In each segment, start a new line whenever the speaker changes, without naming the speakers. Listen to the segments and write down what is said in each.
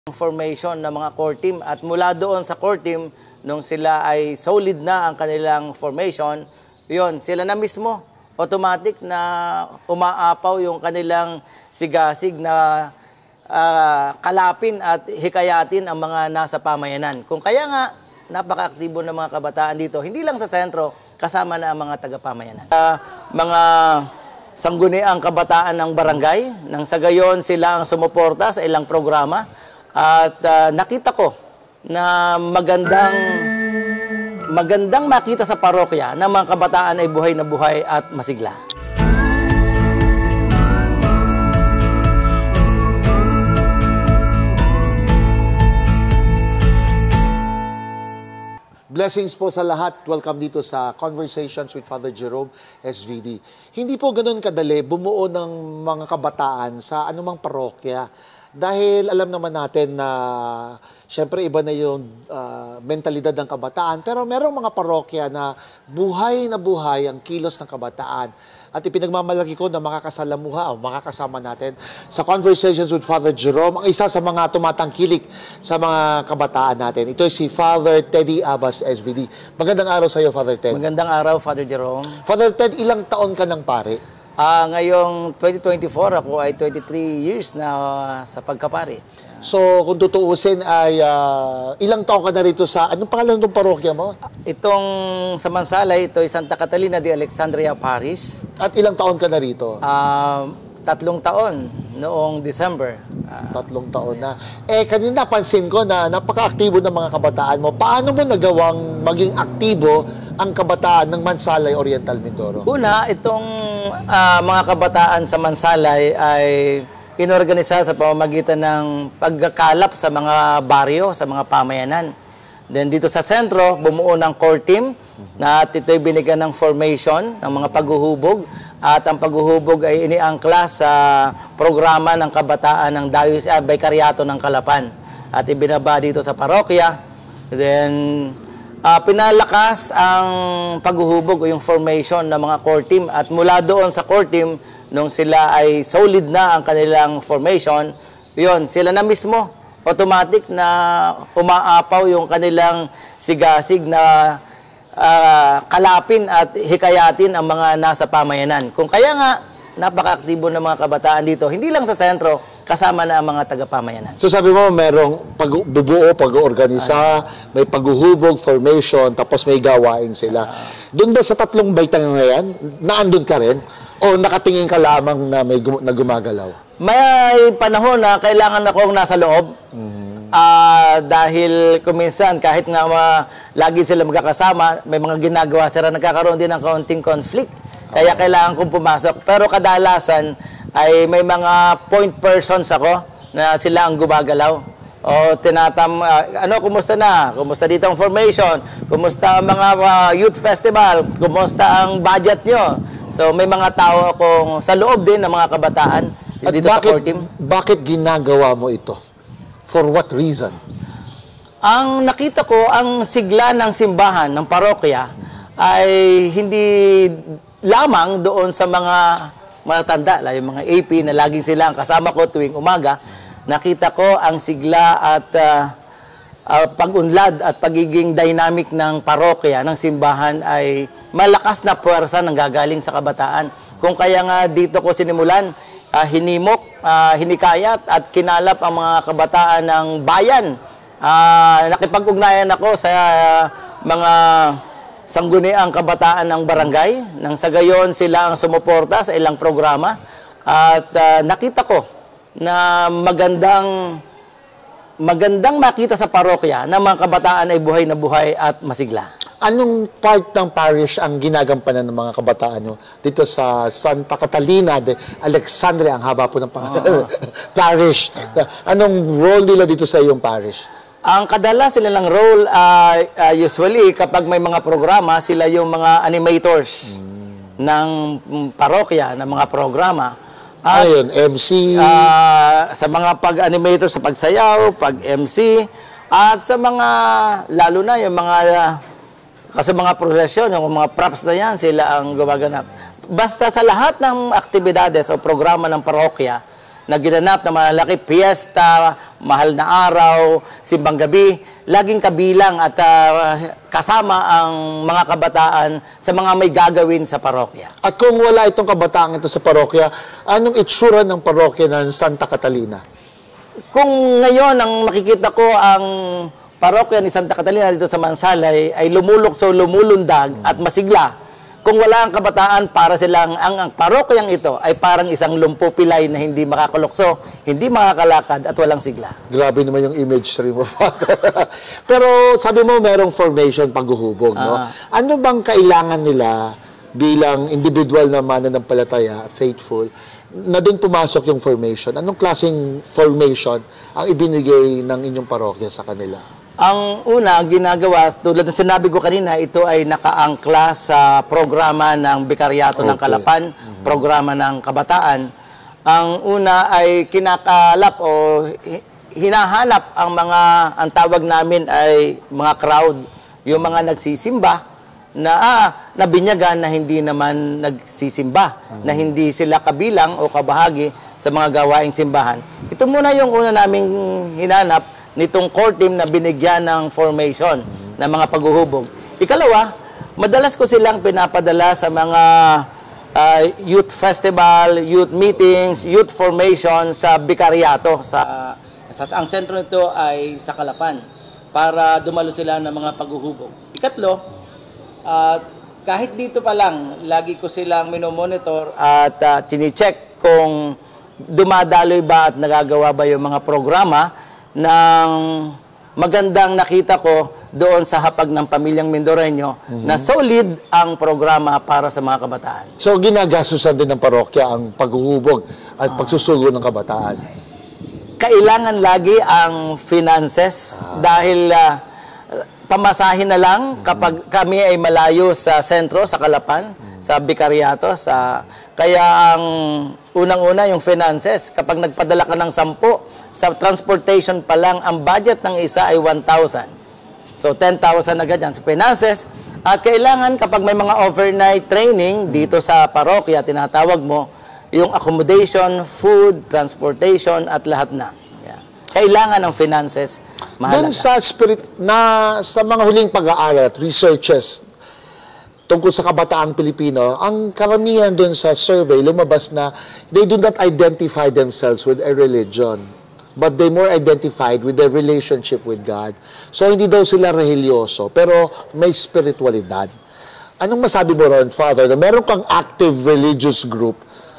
formation ng mga core team at mula doon sa core team nung sila ay solid na ang kanilang formation, yun, sila na mismo automatic na umaapaw yung kanilang sigasig na kalapin at hikayatin ang mga nasa pamayanan. Kung kaya nga napaka-aktibo ng mga kabataan dito, hindi lang sa sentro, kasama na ang mga taga-pamayanan. Mga sangguniang kabataan ng barangay, nang sa gayon sila ang sumuporta sa ilang programa. At nakita ko na magandang makita sa parokya na mga kabataan ay buhay na buhay at masigla.
Blessings po sa lahat. Welcome dito sa Conversations with Father Jerome, SVD. Hindi po ganun kadali bumuo ng mga kabataan sa anumang parokya. Dahil alam naman natin na siyempre iba na yung mentalidad ng kabataan. Pero merong mga parokya na buhay ang kilos ng kabataan. At ipinagmamalaki ko na makakasalamuha o makakasama natin sa Conversations with Father Jerome, ang isa sa mga tumatangkilik sa mga kabataan natin. Ito si Father Teddy Abbas, SVD. Magandang araw sa iyo, Father Ted.
Magandang araw, Father Jerome.
Father Ted, ilang taon ka ng pare?
Ngayong 2024, ako ay 23 years na sa pagkapari.
So, kung tutuusin ay ilang taon ka na rito sa, anong pangalan ng parokya mo?
Itong sa Mansalay, ito ay Santa Catalina de Alexandria Parish.
At ilang taon ka na rito?
3 taon noong December.
3 taon na. Kanina napansin ko na napaka-aktibo ng mga kabataan mo. Paano mo nagawang maging aktibo ang kabataan ng Mansalay Oriental Mindoro?
Una, itong mga kabataan sa Mansalay ay inorganisa sa pamamagitan ng pagkakalap sa mga baryo, sa mga pamayanan. Then dito sa sentro, bumuo ng core team na ito'y binigyan ng formation ng mga paghuhubog. At ang paghuhubog ay iniangkla sa programa ng kabataan ng Baykariato ng Kalapan. At ibinaba dito sa parokya. Then pinalakas ang paghuhubog o yung formation ng mga core team. At mula doon sa core team, nung sila ay solid na ang kanilang formation, yun, sila na mismo automatic na umaapaw yung kanilang sigasig na kalapin at hikayatin ang mga nasa pamayanan. Kung kaya nga napaka-aktibo ng mga kabataan dito, hindi lang sa sentro, kasama na ang mga taga-pamayanan. So sabi mo, merong pagbubuo, pag-organisa, may paghuhubog, formation, tapos may gawain sila. Doon ba sa 3 baitang ngayon, naandun ka rin? O nakatingin ka lamang na may gumagalaw? May panahon na kailangan akong nasa loob. Dahil kuminsan, kahit nga lagi sila magkakasama, may mga ginagawa sila, nagkakaroon din ng kaunting conflict. Kaya kailangan kong pumasok. Pero kadalasan ay may mga point persons ako na sila ang gumagalaw. O kumusta na? Kumusta dito ang formation? Kumusta ang mga youth festival? Kumusta ang budget nyo? So may mga tao akong sa loob din ng mga kabataan. At dito bakit ginagawa mo ito? For what reason? Ang nakita ko, ang sigla ng simbahan, ng parokya, ay hindi lamang doon sa mga matatanda, yung mga AP na laging sila ang kasama ko tuwing umaga. Nakita ko ang sigla at pag-unlad at pagiging dynamic ng parokya, ng simbahan ay malakas na puwersa ng gagaling sa kabataan. Kung kaya nga dito ko sinimulan, hinimok, hinikayat at kinalap ang mga kabataan ng bayan. Nakipag-ugnayan ako sa mga sangguniang kabataan ng barangay. Nang sa gayon sila ang sumuporta sa ilang programa. At nakita ko na magandang makita sa parokya na mga kabataan ay buhay na buhay at masigla. Anong part ng parish ang ginagampanan ng mga kabataan nyo? Dito sa Santa Catalina de Alexandria, ang haba po ng parish. Anong role nila dito sa iyong parish? Ang kadalasan nilang role, usually, kapag may mga programa, sila yung mga animators ng parokya, ng mga programa. Ayun, MC. Sa mga pag-animator sa pagsayaw, pag-MC, at sa mga, lalo na yung mga Kasi mga prosesyon, yung mga props na yan, sila ang gumaganap. Basta sa lahat ng aktibidades o programa ng parokya, na ginanap na malaki, piyesta, mahal na araw, simbang gabi, laging kabilang at kasama ang mga kabataan sa mga may gagawin sa parokya.
At kung wala itong kabataan ito sa parokya, anong itsura ng parokya ng Santa Catalina?
Kung ngayon ang makikita ko ang parokya ni Santa Catalina dito sa Mansalay ay lumulukso, lumulundag at masigla. Kung wala ang kabataan, para silang ang parokyang ito ay parang isang lumpupilay na hindi makakalukso, hindi makakalakad at walang sigla.
Grabe naman yung imagery mo. Pero sabi mo merong formation paghuhubog, no? Ano bang kailangan nila bilang individual na mananampalataya, faithful, na doon pumasok yung formation? Anong klaseng formation ang ibinigay ng inyong parokya sa kanila?
Ang una, ginagawa, tulad ng sinabi ko kanina, ito ay nakaangkla sa programa ng Bikaryato ng Kalapan, programa ng Kabataan. Ang una ay kinakalap o hinahanap ang tawag namin ay mga crowd, yung mga nagsisimba na nabinyagan na hindi naman nagsisimba, na hindi sila kabilang o kabahagi sa mga gawaing simbahan. Ito muna yung una naming hinanap nitong core team na binigyan ng formation ng mga paghuhubog. Ikalawa, madalas ko silang pinapadala sa mga youth festival, youth meetings, youth formation sa Bikaryato. Ang sentro nito ay sa Kalapan para dumalo sila ng mga paghuhubog. Ikatlo, kahit dito pa lang, lagi ko silang minomonitor at chine-check kung dumadaloy ba at nagagawa ba yung mga programa ng magandang nakita ko doon sa hapag ng pamilyang Mindoreño na solid ang programa para sa mga kabataan.
So, ginagasusan din ng parokya ang paghuhubog at pagsusugo ng kabataan?
Kailangan lagi ang finances dahil pamasahin na lang kapag kami ay malayo sa sentro, sa Kalapan, sa Bikaryato. Kaya ang unang-una yung finances. Kapag nagpadala ka ng 10, sa transportation pa lang, ang budget ng isa ay 1,000. So, 10,000 agad yan sa finances. At kailangan kapag may mga overnight training dito sa parokya, tinatawag mo, yung accommodation, food, transportation, at lahat na. Yeah. Kailangan ng finances. Mahalaga.
Doon sa mga huling pag-aaral at researches tungkol sa kabataang Pilipino, ang karamihan doon sa survey, lumabas na they do not identify themselves with a religion, but they more identified with their relationship with God. So, hindi daw sila religyoso, pero may spiritualidad. Anong masabi mo ron, Father, na meron kang active religious group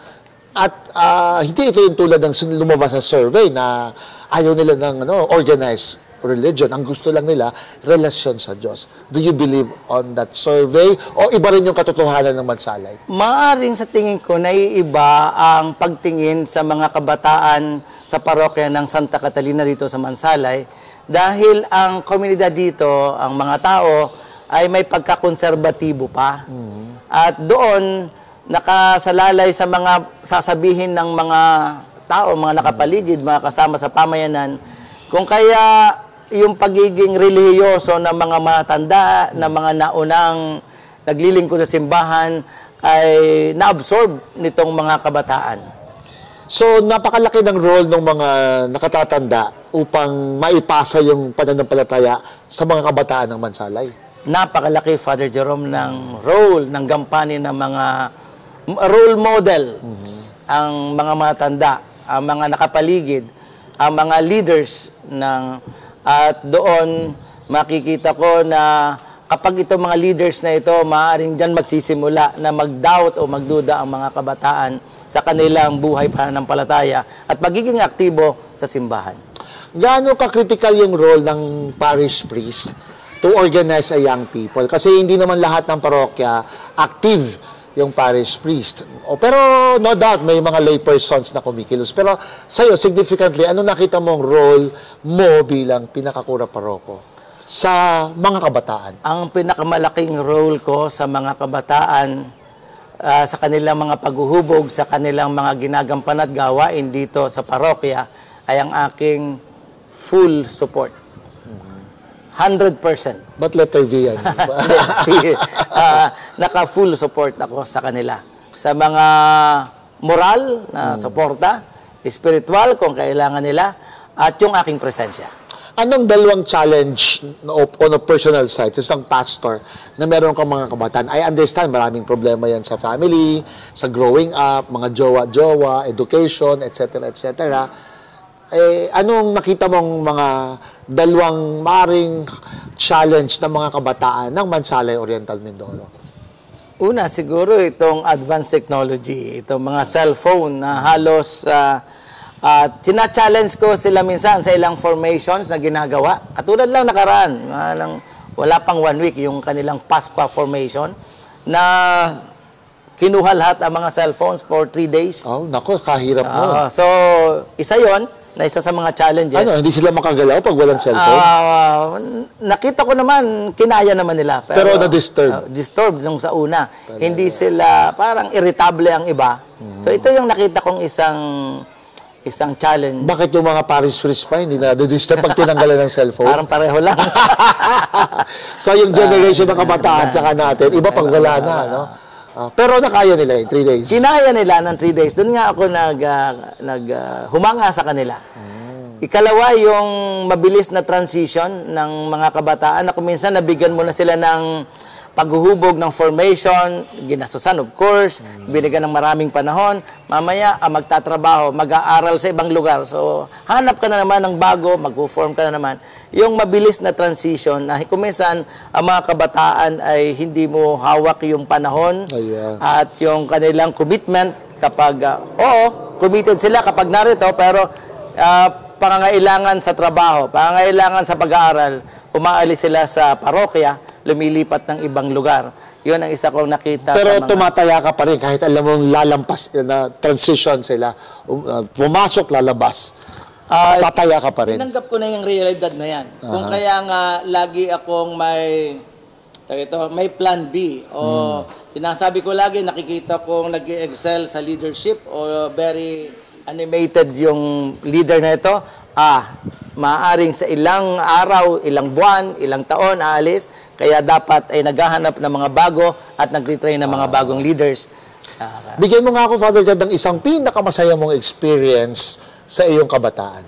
at hindi ito yung tulad ng lumabas sa survey na ayaw nila ng organized religion. Ang gusto lang nila, relasyon sa Diyos. Do you believe on that survey? O iba rin yung katotohanan ng Mansalay?
Maaring sa tingin ko, naiiba ang pagtingin sa mga kabataan sa parokya ng Santa Catalina dito sa Mansalay dahil ang komunidad dito, ang mga tao, ay may pagkakonserbatibo pa. At doon, nakasalalay sa mga sasabihin ng mga tao, mga nakapaligid, mga kasama sa pamayanan, kung kaya yung pagiging relihiyoso ng mga matanda, ng mga naunang naglilingkod sa simbahan, ay naabsorb nitong mga kabataan.
So, napakalaki ng role ng mga nakatatanda upang maipasa yung pananampalataya sa mga kabataan ng Mansalay.
Napakalaki, Father Jerome, ng role, ng gampanin ng mga role model, ang mga matanda, ang mga nakapaligid, ang mga leaders at doon makikita ko na kapag itong mga leaders na ito, maaaring dyan magsisimula na mag-doubt o magduda ang mga kabataan sa kanilang buhay pananampalataya at magiging aktibo sa simbahan.
Gaano ka-critical yung role ng parish priest to organize a young people? Kasi hindi naman lahat ng parokya active yung parish priest. Pero no doubt, may mga lay persons na kumikilos. Pero sa'yo, significantly, ano nakita mong role mo bilang pinakakura paroko sa mga kabataan?
Ang pinakamalaking role ko sa mga kabataan, sa kanilang mga paghuhubog, sa kanilang mga ginagampan at gawain dito sa parokya, ay ang aking full support. 100%.
Ba't letter V yan?
Naka-full support ako sa kanila. Sa mga moral na suporta, spiritual kung kailangan nila, at yung aking presensya.
Anong dalawang challenge on a personal side, isang pastor, na meron kang mga kabataan? I understand, maraming problema yan sa family, sa growing up, mga jowa-jowa, education, etc., etc. Anong nakita mong mga dalawang maring challenge ng mga kabataan ng Mansalay Oriental Mindoro?
Una, siguro itong advanced technology, itong mga cellphone na halos at sina-challenge ko sila minsan sa ilang formations na ginagawa. Katulad lang nakaraan, wala pang 1 week yung kanilang Pasqua formation na kinuha lahat ang mga cellphones for 3 days.
Oh, nako, kahirap mo.
So, isa yon na isa sa mga challenges.
Ano, hindi sila makagalaw pag walang cellphone?
Nakita ko naman, kinaya naman nila.
Pero na-disturb?
Disturbed nung sa una. Hindi sila, parang irritable ang iba. So, ito yung nakita kong isang challenge.
Bakit yung mga Paris Freeze pa hindi na-disturb pag tinanggalan ng cellphone?
Parang pareho lang.
So, yung generation ng kabataan tsaka natin, iba pag wala na, no? Pero nakaya nila 3 days.
Kinaya nila ng 3 days. Doon nga ako humanga sa kanila. Ikalawa, yung mabilis na transition ng mga kabataan na kung minsan nabigyan mo na sila ng paghuhubog ng formation, ginasusan of course, binigyan ng maraming panahon, mamaya magtatrabaho, mag-aaral sa ibang lugar. So, hanap ka na naman ng bago, mag-form ka na naman. Yung mabilis na transition, na kung minsan ang mga kabataan ay hindi mo hawak yung panahon at yung kanilang commitment kapag, committed sila kapag narito, pero pangangailangan sa trabaho, pangangailangan sa pag-aaral, umaalis sila sa parokya, lumilipat ng ibang lugar. Yun ang isa kong nakita.
Pero tumataya ka pa rin kahit alam mong lalampas na transition sila. Pumasok, lalabas. Tataya ka pa rin.
Tinanggap ko na yung realidad na yan. Kung kaya nga lagi akong may plan B. O sinasabi ko lagi, nakikita kong nag-excel sa leadership o very animated yung leader na ito. Maaaring sa ilang araw, ilang buwan, ilang taon aalis, kaya dapat ay naghahanap ng mga bago at nagtitrain ng mga bagong leaders.
Bigyan mo nga ako, Father Ted, ng isang pinakamasaya mong experience sa iyong kabataan.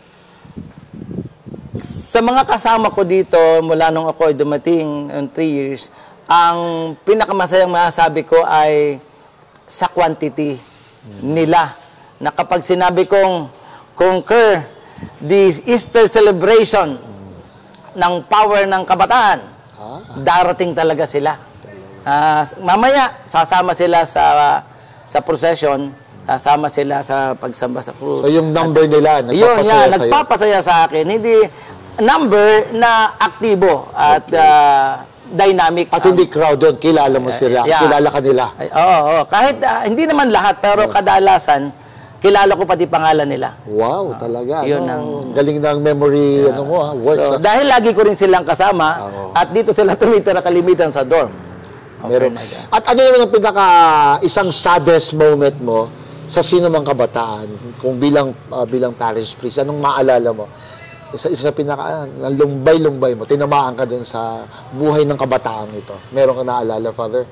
Sa mga kasama ko dito, mula nung ako dumating in 3 years, ang pinakamasayang masasabi ko ay sa quantity nila. Na kapag sinabi kong conquer the Easter celebration ng power ng kabataan, darating talaga sila. Mamaya, sasama sila sa procession, sasama sila sa pagsamba sa krus.
So yung number nila, nagpapasaya sa'yo?
Nagpapasaya sa akin. Hindi number na aktibo at dynamic.
At hindi crowd yun, kilala mo sila, kilala ka nila.
Oo. Kahit hindi naman lahat, pero kadalasan, kilala ko pati pangalan nila.
Wow, talaga.
Yun
galing ng memory work.
So, dahil lagi ko rin silang kasama, at dito sila tumitira kalimitan sa dorm.
Meron. At ano naman ang isang saddest moment mo sa sino mang kabataan, kung bilang parish priest, anong maalala mo? Isa sa lumbay-lumbay mo, tinamaan ka dun sa buhay ng kabataan ito. Meron ka naalala, Father?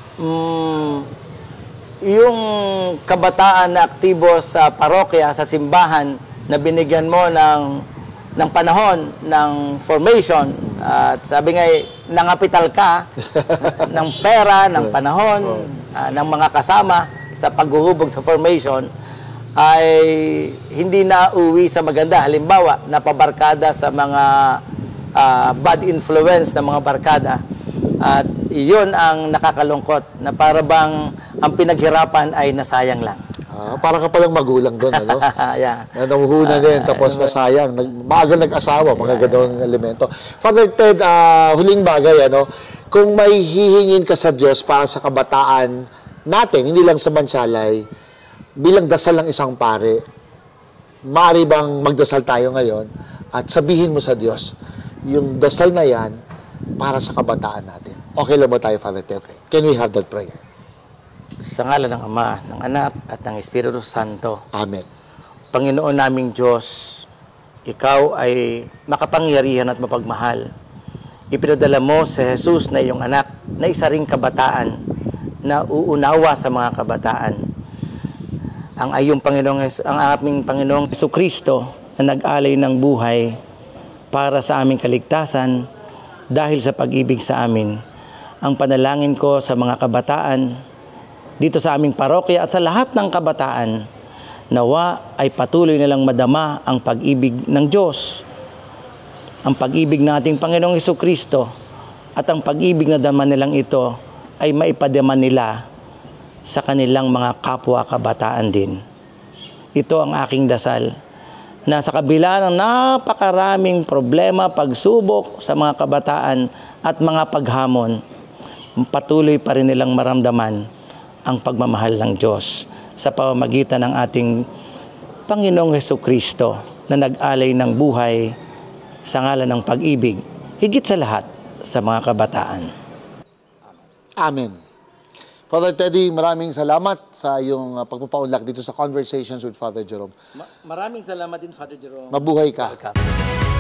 Yung kabataan na aktibo sa parokya, sa simbahan, na binigyan mo ng panahon, ng formation, at sabi nga, nangapital ka ng pera, ng panahon, ng mga kasama sa paghuhubog sa formation, ay hindi na uwi sa maganda. Halimbawa, napabarkada sa mga bad influence ng mga barkada. At iyon ang nakakalungkot, na para bang ang pinaghirapan ay nasayang lang.
Para ka palang magulang doon, ano? Na nahuhuna din, tapos nasayang. Maaga nag-asawa, mga ganong elemento. Father Ted, huling bagay, kung may hihingin ka sa Diyos para sa kabataan natin, hindi lang sa Mansalay, bilang dasal ng isang pare, maaari bang magdasal tayo ngayon at sabihin mo sa Diyos, yung dasal na yan, para sa kabataan natin. Okay lang ba tayo, Father Ted? Can we have that prayer?
Sa ngalan ng Ama, ng Anak, at ng Espiritu Santo.
Amen.
Panginoon naming Diyos, Ikaw ay makapangyarihan at mapagmahal. Ipinadala mo si Jesus na iyong anak, na isa ring kabataan, na uunawa sa mga kabataan. ang aming Panginoong Jesucristo na nag-alay ng buhay para sa aming kaligtasan dahil sa pag-ibig sa amin. Ang panalangin ko sa mga kabataan dito sa aming parokya at sa lahat ng kabataan, nawa ay patuloy na lang madama ang pag-ibig ng Diyos, ang pag-ibig ng ating Panginoong Jesucristo, at ang pag-ibig na dama nilang ito ay maipadama nila sa kanilang mga kapwa kabataan din. Ito ang aking dasal, na sa kabila ng napakaraming problema, pagsubok sa mga kabataan at mga paghamon, patuloy pa rin nilang maramdaman ang pagmamahal ng Diyos sa pamamagitan ng ating Panginoong Jesucristo na nag-alay ng buhay sa ngalan ng pag-ibig, higit sa lahat sa mga kabataan.
Amen. Father Teddy, maraming salamat sa iyong pagpapaunlak dito sa Conversations with Father Jerome.
Maraming salamat din, Father Jerome.
Mabuhay ka.
Welcome.